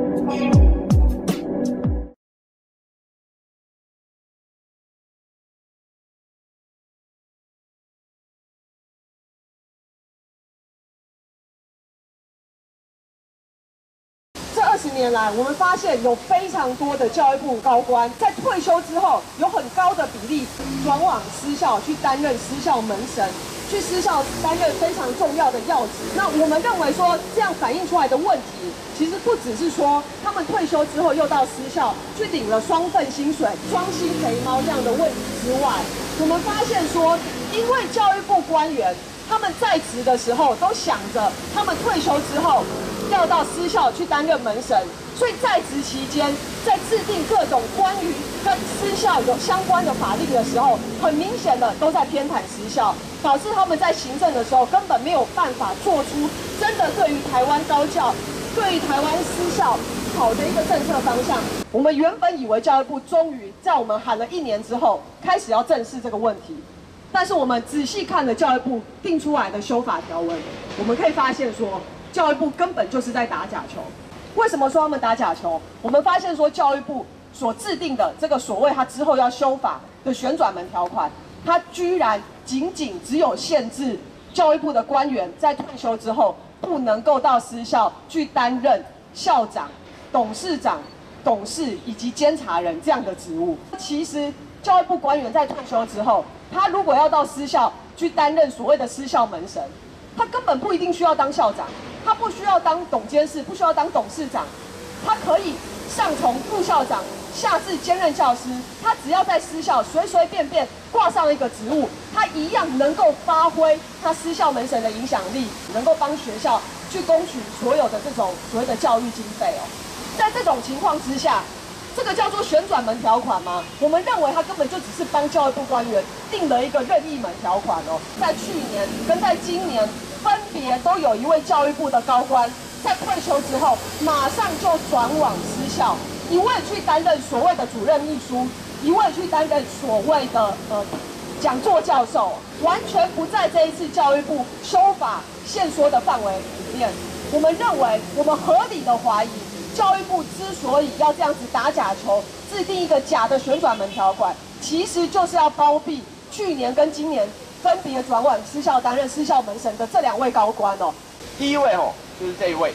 这20年来，我们发现有非常多的教育部高官在退休之后，有很高的比例转往私校去担任私校门神，去私校担任非常重要的要职。那我们认为说，这样反映出来的问题，其实不只是说他们退休之后又到私校去领了双份薪水、双薪肥猫这样的问题之外，我们发现说，因为教育部官员他们在职的时候都想着他们退休之后要到私校去担任门神，所以在职期间，在制定各种关于跟私校有相关的法令的时候，很明显的都在偏袒私校，导致他们在行政的时候根本没有办法做出真的对于台湾高教、对于台湾私校好的一个政策方向。我们原本以为教育部终于在我们喊了1年之后，开始要正视这个问题。但是我们仔细看了教育部定出来的修法条文，我们可以发现说，教育部根本就是在打假球。为什么说他们打假球？我们发现说，教育部所制定的这个所谓他之后要修法的旋转门条款，它居然仅只有限制教育部的官员在退休之后不能够到私校去担任校长、董事长、董事以及监察人这样的职务。其实教育部官员在退休之后，他如果要到私校去担任所谓的私校门神，他根本不一定需要当校长，他不需要当董监事，不需要当董事长，他可以上从副校长下至兼任教师，他只要在私校随随便便挂上一个职务，他一样能够发挥他私校门神的影响力，能够帮学校去攻取所有的这种所谓的教育经费哦。在这种情况之下，这个叫做旋转门条款吗？我们认为它根本就只是帮教育部官员定了一个任意门条款哦。在去年跟在今年，分别都有一位教育部的高官在退休之后，马上就转往私校，一位去担任所谓的主任秘书，一位去担任所谓的讲座教授，完全不在这一次教育部修法限缩的范围里面。我们认为，我们合理的怀疑，教育部之所以要这样子打假球，制定一个假的旋转门条款，其实就是要包庇去年跟今年分别转往私校担任私校门神的这2位高官哦。 第一位就是这一位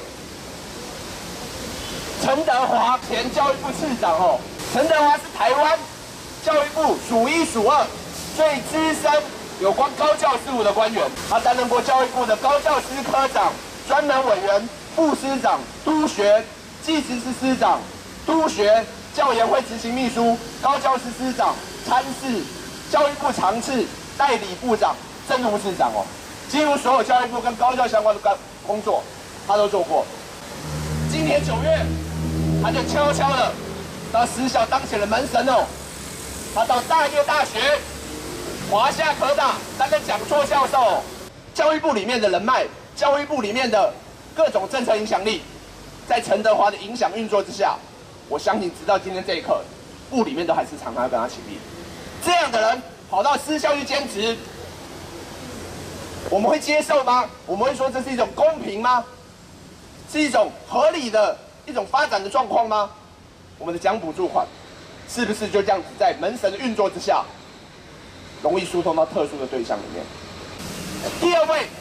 陈德华，前教育部次长哦。陈德华是台湾教育部数1数2最资深有关高教事务的官员，他担任过教育部的高教师科长、专门委员、副师长、督学技职司司长、督学教研会执行秘书、高教师司长、参事、教育部常次、代理部长、政务次长哦，几乎所有教育部跟高教相关的工作，他都做过。今年9月，他就悄悄的到私校当起了门神哦。他到大业大学、华夏科大担任讲座教授哦。教育部里面的人脉，教育部里面的各种政策影响力，在陈德华的影响运作之下，我相信直到今天这一刻，部里面都还是常常跟他起立。这样的人跑到私校去兼职，我们会接受吗？我们会说这是一种公平吗？是一种合理的一种发展的状况吗？我们的奖补助款是不是就这样子在门神的运作之下，容易疏通到特殊的对象里面？第2位，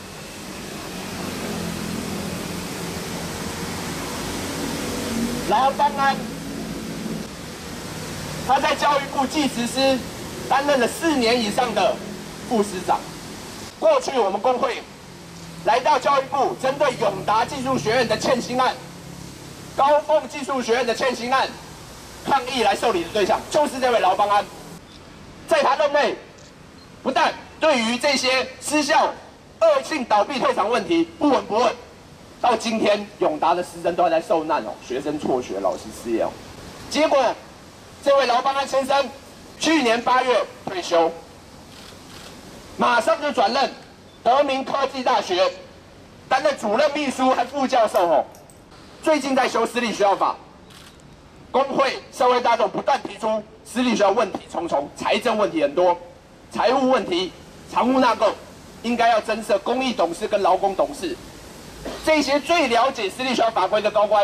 劳邦安，他在教育部技职司担任了4年以上的副司长。过去我们工会来到教育部，针对永达技术学院的欠薪案、高凤技术学院的欠薪案抗议来受理的对象，就是这位劳邦安。在他任内，不但对于这些私校恶性倒闭退场问题不闻不问，到今天永达的师生都还在受难哦，学生辍学，老师失业哦。结果，这位劳邦安先生去年8月退休，马上就转任德明科技大学，担任主任秘书和副教授哦。最近在修私立学校法，工会、社会大众不断提出私立学校问题重重，财政问题很多，财务问题、常务纳购，应该要增设公益董事跟劳工董事。这些最了解私立学校法规的高官，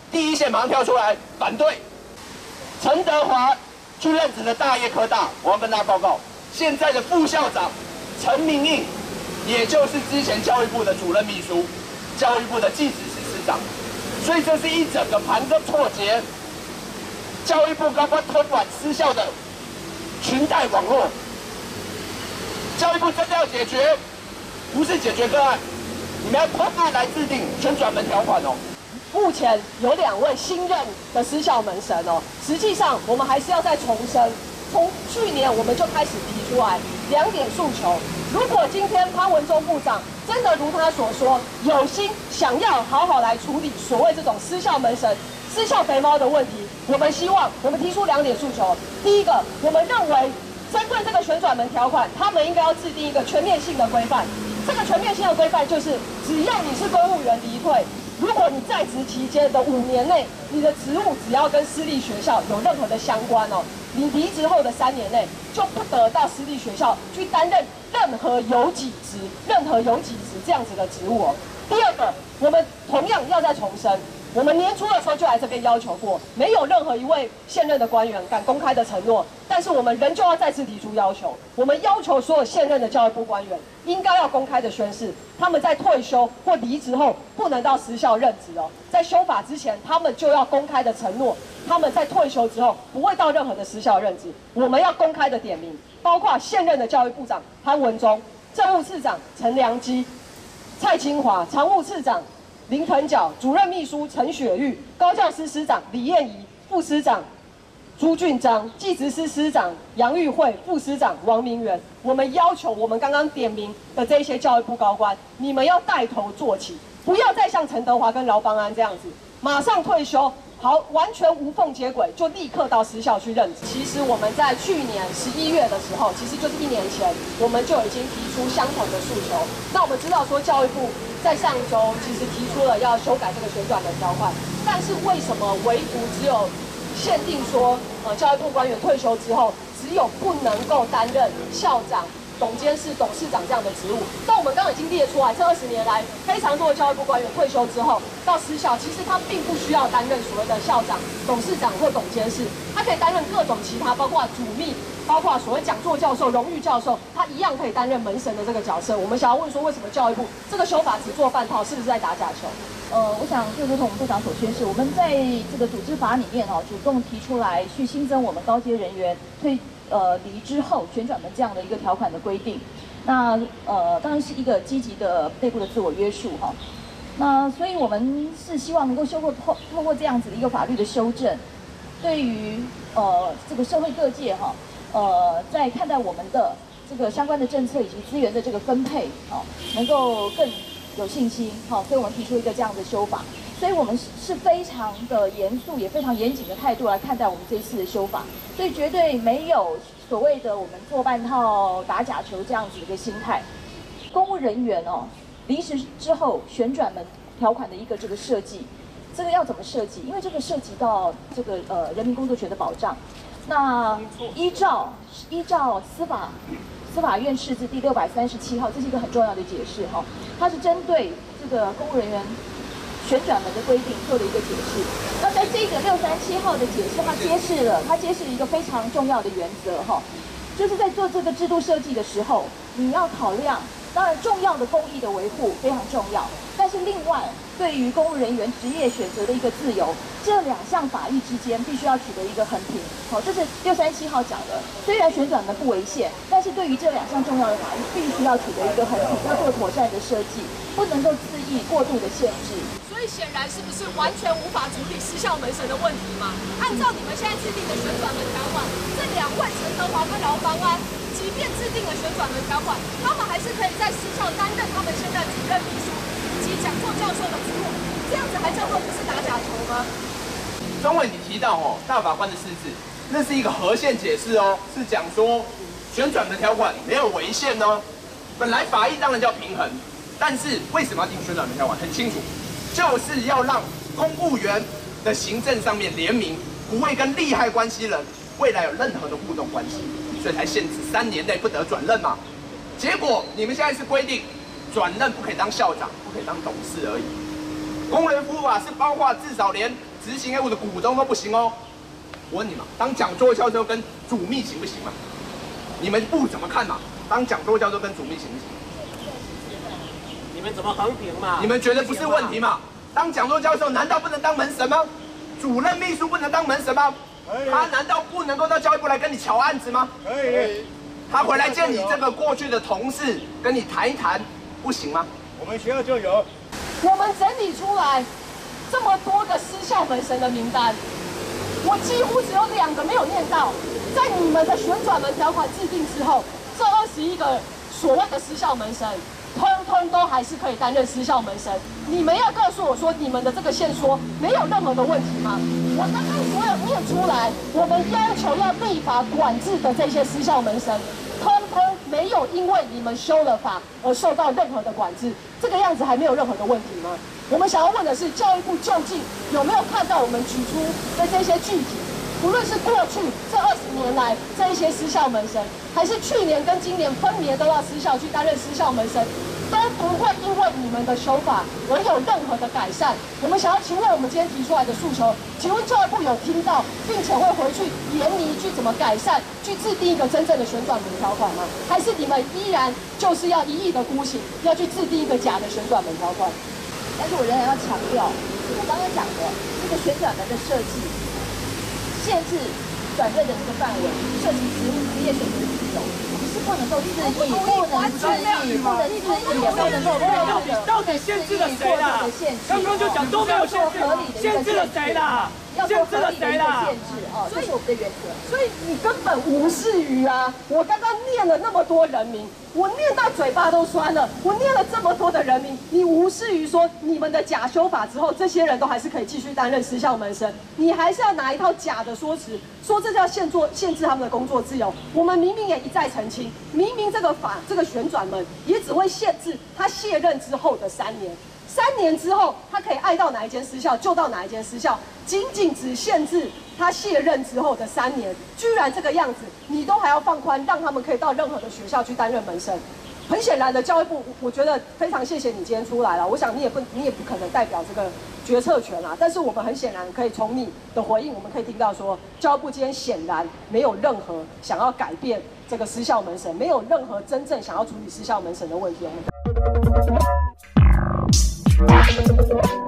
第一线马上跳出来反对。陈德华去任职的大业科大，我要跟大家报告，现在的副校长陈明应，也就是之前教育部的主任秘书，教育部的技职司司长，所以这是一整个盘根错节，教育部高官偷管私校的裙带网络。教育部真的要解决，不是解决个案，你们要通案来制定旋转门条款哦。 目前有2位新任的私校门神哦，实际上我们还是要再重申，从去年我们就开始提出来2点诉求。如果今天潘文忠部长真的如他所说，有心想要好好来处理所谓这种私校门神、私校肥猫的问题，我们希望我们提出2点诉求。第一个，我们认为针对这个旋转门条款，他们应该要制定一个全面性的规范。这个全面性的规范就是，只要你是公务员离退，如果你在职期间的5年内，你的职务只要跟私立学校有任何的相关哦，你离职后的3年内就不得到私立学校去担任任何有几职这样子的职务哦。第二个，我们同样要再重申，我们年初的时候就来这边要求过，没有任何一位现任的官员敢公开的承诺，但是我们仍旧要再次提出要求，我们要求所有现任的教育部官员应该要公开的宣誓，他们在退休或离职后不能到私校任职哦，在修法之前，他们就要公开的承诺，他们在退休之后不会到任何的私校任职，我们要公开的点名，包括现任的教育部长潘文忠、政务次长陈良基、蔡清华、常务次长林腾蛟、主任秘书陈雪玉、高教司司长李燕仪、副司长朱俊章、技职司司长杨玉慧、副司长王明元，我们要求我们刚刚点名的这些教育部高官，你们要带头做起，不要再像陈德华跟饶邦安这样子，马上退休，好，完全无缝接轨，就立刻到私校去任职。其实我们在去年11月的时候，其实就是1年前，我们就已经提出相同的诉求。那我们知道说，教育部在上周其实提出了要修改这个旋转门条款，但是为什么唯独只有限定说，教育部官员退休之后，只有不能够担任校长、董监事、董事长这样的职务？但我们刚刚已经列出来，这20年来非常多的教育部官员退休之后到私校，其实他并不需要担任所谓的校长、董事长或董监事，他可以担任各种其他，包括主秘，包括所谓讲座教授、荣誉教授，他一样可以担任门神的这个角色。我们想要问说，为什么教育部这个修法只做半套，是不是在打假球？ 我想就如同我们部长所宣示，我们在这个组织法里面主动提出来去新增我们高阶人员离之后旋转门这样的一个条款的规定。那当然是一个积极的内部的自我约束哈。那所以我们是希望能够透过这样子的一个法律的修正，对于这个社会各界在看待我们的这个相关的政策以及资源的这个分配能够更有信心，所以我们提出一个这样的修法，所以我们是非常的严肃，也非常严谨的态度来看待我们这一次的修法，所以绝对没有所谓的我们做半套打假球这样子的一个心态。公务人员离职之后旋转门条款的一个这个设计，这个要怎么设计？因为这个涉及到这个人民工作权的保障。那依照司法院释字第637号，这是一个很重要的解释哈，它是针对这个公务人员旋转门的规定做了一个解释。那在这个637号的解释，它揭示了一个非常重要的原则哈，就是在做这个制度设计的时候，你要考量，当然重要的公益的维护非常重要，但是另外对于公务人员职业选择的一个自由，这2项法益之间必须要取得一个衡平。这是637号讲的。虽然旋转门不违宪，但是对于这2项重要的法益，必须要取得一个衡平，要做妥善的设计，不能够恣意过度的限制。 所以显然是不是完全无法处理私校门神的问题嘛？按照你们现在制定的旋转门条款，这2位陈德华跟饶邦安，即便制定了旋转门条款，他们还是可以在私校担任他们现在主任秘书以及讲座教授的职务，这样子还叫做不是打假球吗？ 钟伟，你提到大法官的释字，那是一个合宪解释是讲说旋转门条款没有违宪哦。本来法益当然叫平衡，但是为什么要定旋转门条款？很清楚，就是要让公务员的行政上面联名，不会跟利害关系人未来有任何的互动关系，所以才限制3年内不得转任嘛。结果你们现在是规定转任不可以当校长，不可以当董事而已。公务员服务法是包括至少连执行业务的股东都不行哦。我问你嘛，当讲座教授跟主秘行不行嘛？你们部怎么看嘛？当讲座教授跟主秘行不行？ 你们怎么横评嘛？ 你们觉得不是问题嘛？当讲座教授难道不能当门神吗？主任秘书不能当门神吗？他难道不能够到教育部来跟你瞧案子吗？ 可以。 他回来见你这个过去的同事，跟你谈一谈，不行吗？ 我们学校就有。 我们整理出来这么多个失效门神的名单，我几乎只有2个没有念到。在你们的旋转门条款制定之后，这21个所谓的失效门神，通通都还是可以担任失效门神。你们要告诉我说，你们的这个线索没有任何的问题吗？我刚刚所有念出来，我们要求要立法管制的这些失效门神，通通没有因为你们修了法而受到任何的管制，这个样子还没有任何的问题吗？我们想要问的是，教育部究竟有没有看到我们举出的这些具体？无论是过去这20年来这一些失效门神，还是去年跟今年分别都要失效去担任失效门神，都不会因为你们的修法而有任何的改善。我们想要请问我们今天提出来的诉求，请问教育部有听到，并且会回去研拟去怎么改善，去制定一个真正的旋转门条款吗？还是你们依然就是要一意的孤行，要去制定一个假的旋转门条款？ 但是我仍然要强调，我刚刚讲的这个旋转门的设计，限制转任的这个范围，涉及职业选择自由，你是不能够自意，不能自意，不能自意，也不能够到底限制了谁啦？刚刚就讲都没有限制，限制了谁啦？ 要做合理的一个限制哦，这是我们的原则。 所以你根本无视于啊！我刚刚念了那么多人名，我念到嘴巴都酸了。我念了这么多的人名，你无视于说你们的假修法之后，这些人都还是可以继续担任失效门神，你还是要拿一套假的说辞，说这叫限制他们的工作自由。我们明明也一再澄清，明明这个法这个旋转门也只会限制他卸任之后的3年。3年之后，他可以爱到哪一间私校就到哪一间私校，仅只限制他卸任之后的3年。居然这个样子，你都还要放宽，让他们可以到任何的学校去担任门神。很显然的，教育部，我觉得非常谢谢你今天出来了。我想你也不可能代表这个决策权啦，但是我们很显然可以从你的回应，我们可以听到说，教育部今天显然没有任何想要改变这个失效门神，没有任何真正想要处理失效门神的问题。我们。